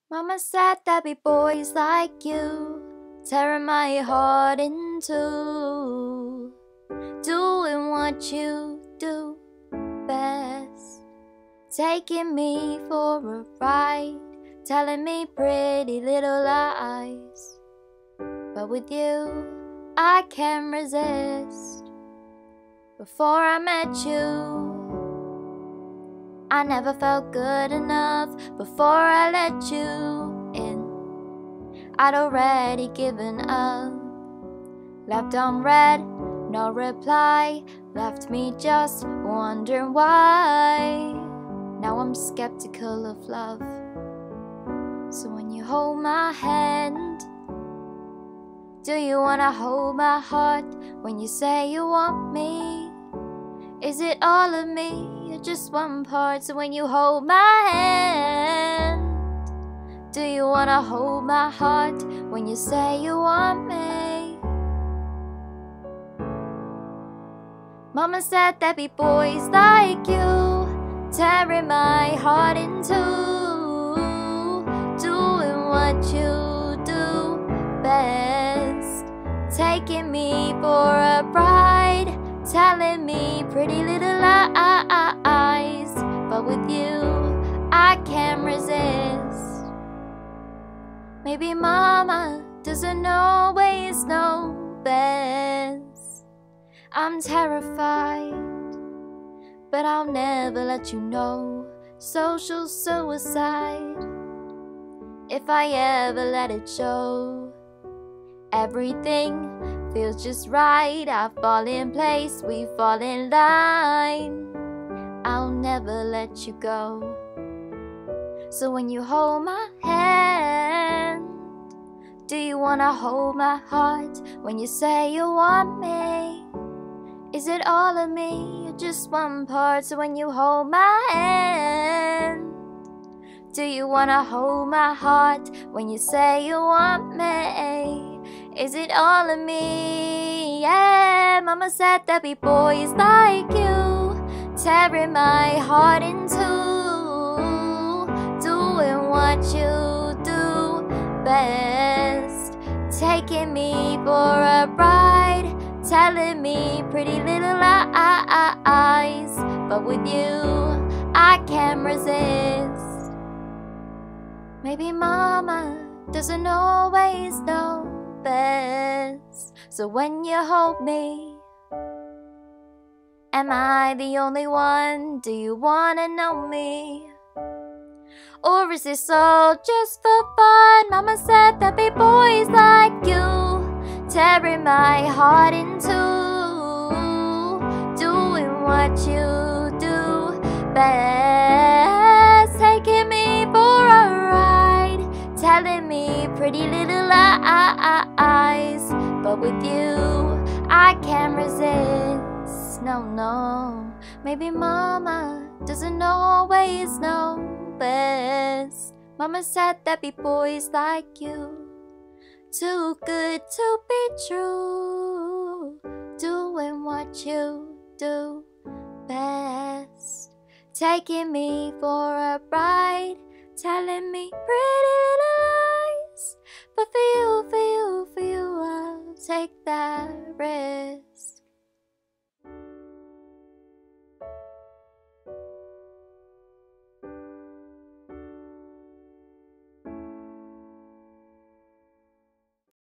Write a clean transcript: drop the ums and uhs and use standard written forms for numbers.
Mama said there'd be boys like you, tearing my heart in two, doing what you do best, taking me for a ride, telling me pretty little lies. But with you, I can't resist. Before I met you, I never felt good enough. Before I let you in, I'd already given up. Left on red, no reply, left me just wondering why. Now I'm skeptical of love. So when you hold my hand, do you wanna hold my heart? When you say you want me, is it all of me or just one part? So when you hold my hand, do you wanna hold my heart? When you say you want me. Mama said there'd be boys like you, tearing my heart in two, doing what you do best, taking me for a ride, telling me pretty little lies. But with you, I can't resist. Maybe mama doesn't always know best. I'm terrified, but I'll never let you know. Social suicide, if I ever let it show. Everything feels just right. I fall in place, we fall in line. I'll never let you go. So when you hold my hand, do you wanna hold my heart? When you say you want me, is it all of me or just one part? So when you hold my hand, do you wanna hold my heart? When you say you want me, is it all of me? Yeah, mama said there'd be boys like you, tearing my heart in two, doing what you do best, taking me for a ride, telling me pretty little lies. But with you, I can't resist. Maybe mama doesn't always know best. So when you hold me, am I the only one? Do you wanna know me? Or is this all just for fun? Mama said there'd be boys like you, tearing my heart in two, doing what you do best, taking me for a ride, telling me pretty little lies. But with you, I can't resist. No, no. Maybe mama doesn't always know best. Mama said there'd be boys like you, too good to be true, doing what you do best, taking me for a ride, telling me pretty little lies. But for you, I'll take that risk.